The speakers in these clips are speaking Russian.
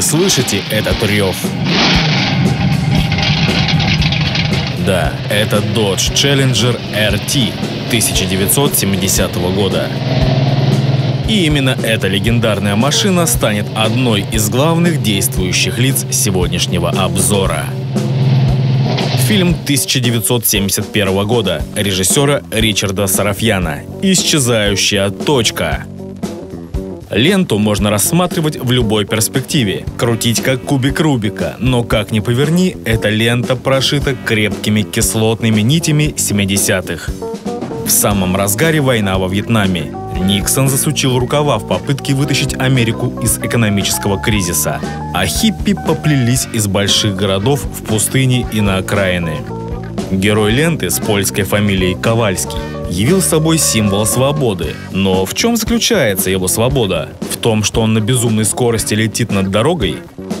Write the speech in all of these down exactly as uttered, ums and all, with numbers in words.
слышите этот рев? Да, это Dodge Challenger эр ти тысяча девятьсот семидесятого года. И именно эта легендарная машина станет одной из главных действующих лиц сегодняшнего обзора. Фильм тысяча девятьсот семьдесят первого года режиссера Ричарда Сарафьяна «Исчезающая точка». Ленту можно рассматривать в любой перспективе, крутить как кубик Рубика, но как ни поверни, эта лента прошита крепкими кислотными нитями семидесятых. В самом разгаре война во Вьетнаме. Никсон засучил рукава в попытке вытащить Америку из экономического кризиса, а хиппи поплелись из больших городов в пустыни и на окраины. Герой ленты с польской фамилией Ковальский явил собой символ свободы. Но в чем заключается его свобода? В том, что он на безумной скорости летит над дорогой?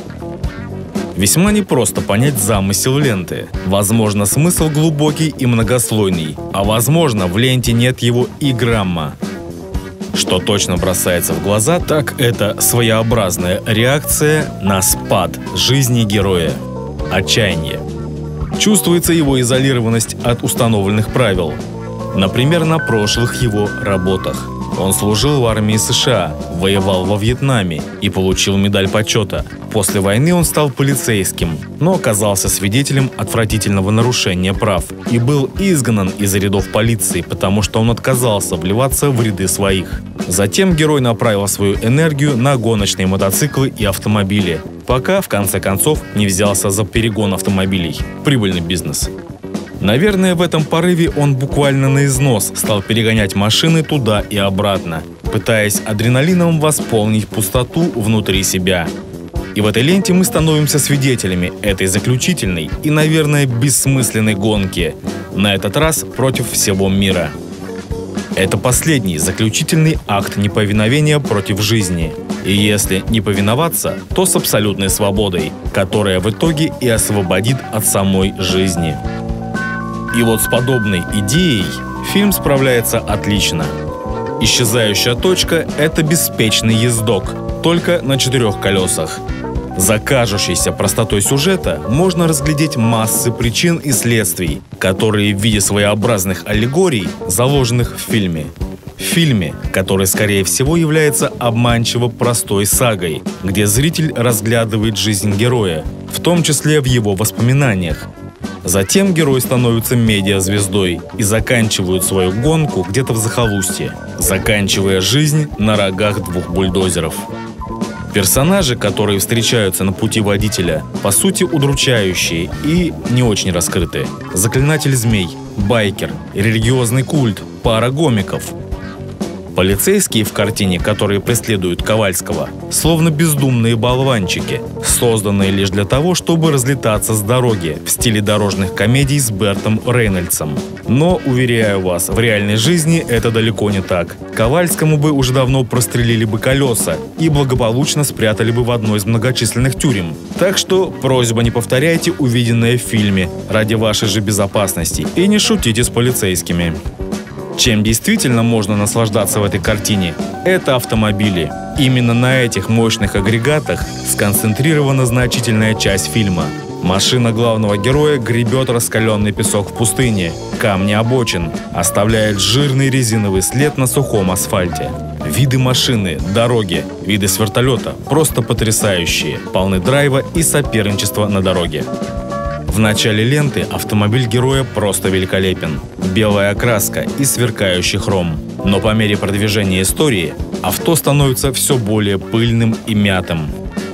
Весьма непросто понять замысел ленты. Возможно, смысл глубокий и многослойный, а возможно, в ленте нет его и грамма. Что точно бросается в глаза, так это своеобразная реакция на спад жизни героя. Отчаяние. Чувствуется его изолированность от установленных правил. Например, на прошлых его работах. Он служил в армии США, воевал во Вьетнаме и получил медаль почета. После войны он стал полицейским, но оказался свидетелем отвратительного нарушения прав и был изгнан из рядов полиции, потому что он отказался вливаться в ряды своих. Затем герой направил свою энергию на гоночные мотоциклы и автомобили, пока в конце концов не взялся за перегон автомобилей. Прибыльный бизнес. Наверное, в этом порыве он буквально на износ стал перегонять машины туда и обратно, пытаясь адреналином восполнить пустоту внутри себя. И в этой ленте мы становимся свидетелями этой заключительной и, наверное, бессмысленной гонки, на этот раз против всего мира. Это последний заключительный акт неповиновения против жизни. И если не повиноваться, то с абсолютной свободой, которая в итоге и освободит от самой жизни. И вот с подобной идеей фильм справляется отлично. «Исчезающая точка» — это беспечный ездок, только на четырех колесах. За кажущейся простотой сюжета можно разглядеть массы причин и следствий, которые в виде своеобразных аллегорий, заложенных в фильме. В фильме, который, скорее всего, является обманчиво простой сагой, где зритель разглядывает жизнь героя, в том числе в его воспоминаниях. Затем герой становится медиазвездой и заканчивает свою гонку где-то в захолустье, заканчивая жизнь на рогах двух бульдозеров. Персонажи, которые встречаются на пути водителя, по сути удручающие и не очень раскрыты. Заклинатель змей, байкер, религиозный культ, пара гомиков. Полицейские в картине, которые преследуют Ковальского, словно бездумные болванчики, созданные лишь для того, чтобы разлетаться с дороги в стиле дорожных комедий с Бертом Рейнольдсом. Но, уверяю вас, в реальной жизни это далеко не так. Ковальскому бы уже давно прострелили бы колеса и благополучно спрятали бы в одной из многочисленных тюрем. Так что просьба, не повторяйте увиденное в фильме ради вашей же безопасности и не шутите с полицейскими. Чем действительно можно наслаждаться в этой картине, это автомобили. Именно на этих мощных агрегатах сконцентрирована значительная часть фильма. Машина главного героя гребет раскаленный песок в пустыне, камни обочин, оставляет жирный резиновый след на сухом асфальте. Виды машины, дороги, виды с вертолета просто потрясающие, полны драйва и соперничества на дороге. В начале ленты автомобиль героя просто великолепен. Белая окраска и сверкающий хром. Но по мере продвижения истории авто становится все более пыльным и мятым.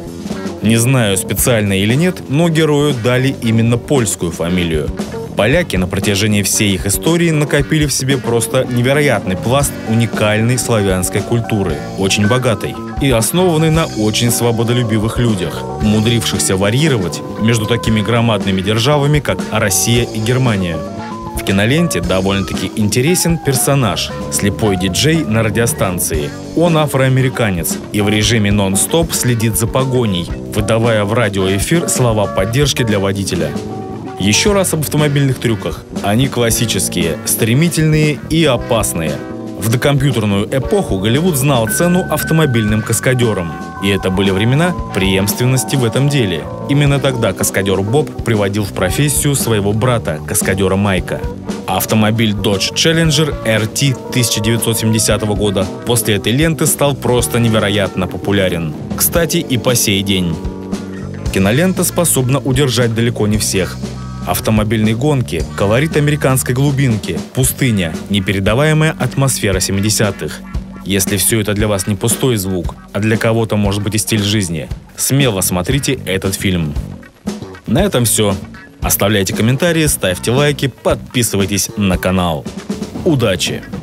Не знаю, специально или нет, но герою дали именно польскую фамилию. Поляки на протяжении всей их истории накопили в себе просто невероятный пласт уникальной славянской культуры, очень богатой и основанной на очень свободолюбивых людях, умудрившихся варьировать между такими громадными державами, как Россия и Германия. В киноленте довольно-таки интересен персонаж – слепой диджей на радиостанции. Он афроамериканец и в режиме нон-стоп следит за погоней, выдавая в радиоэфир слова поддержки для водителя. Еще раз об автомобильных трюках. Они классические, стремительные и опасные. В докомпьютерную эпоху Голливуд знал цену автомобильным каскадерам. И это были времена преемственности в этом деле. Именно тогда каскадер Боб приводил в профессию своего брата, каскадера Майка. Автомобиль Dodge Challenger эр ти тысяча девятьсот семидесятого года после этой ленты стал просто невероятно популярен. Кстати, и по сей день. Кинолента способна удержать далеко не всех. Автомобильные гонки, колорит американской глубинки, пустыня, непередаваемая атмосфера семидесятых. Если все это для вас не пустой звук, а для кого-то может быть и стиль жизни, смело смотрите этот фильм. На этом все. Оставляйте комментарии, ставьте лайки, подписывайтесь на канал. Удачи!